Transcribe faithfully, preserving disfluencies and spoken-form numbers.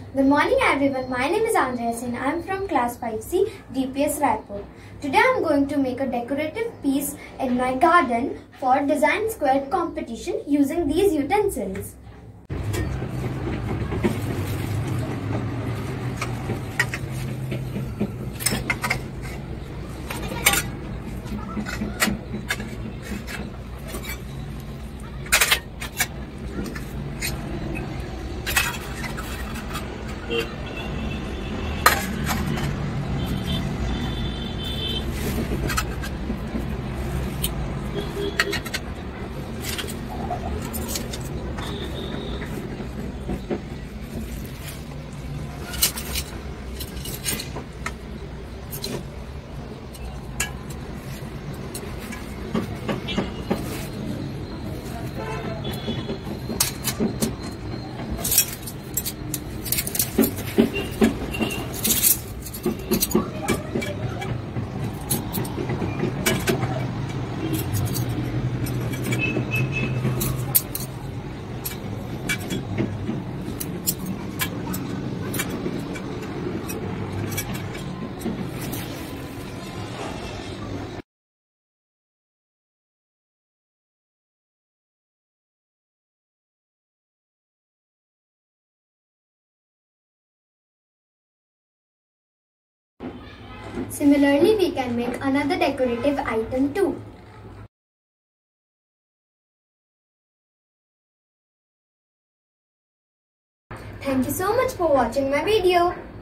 Good morning everyone, my name is Aandraya Sen. I am from class five C D P S Raipur. Today I am going to make a decorative piece in my garden for design square competition using these utensils. Similarly, we can make another decorative item too. Thank you so much for watching my video.